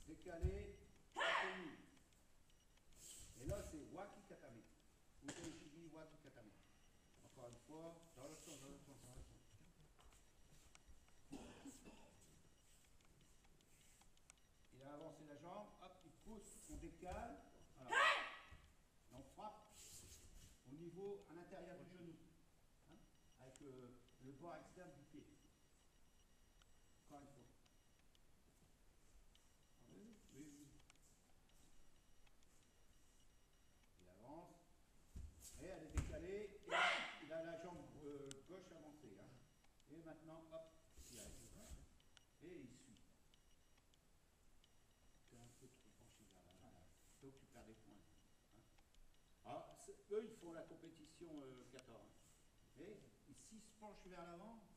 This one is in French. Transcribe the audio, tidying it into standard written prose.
décalé, atténué. Et là, c'est waki katame. Uteishigi waki katame. Encore une fois, dans le sens, dans le sens, dans le sens. Il a avancé la jambe, hop, il pousse, on décale, voilà. Et on frappe au niveau, à l'intérieur du genou, hein, avec le bord externe du pied. Encore une fois. Oui, oui. Il avance, et elle est décalée, et il a la jambe gauche avancée. Hein. Et maintenant, hop, il arrive. Et il suit. Tu es un peu trop penché vers là, voilà. Donc tu perds des points. Hein. Alors, eux, ils font la compétition 14. Hein. Et s'ils se penchent vers l'avant,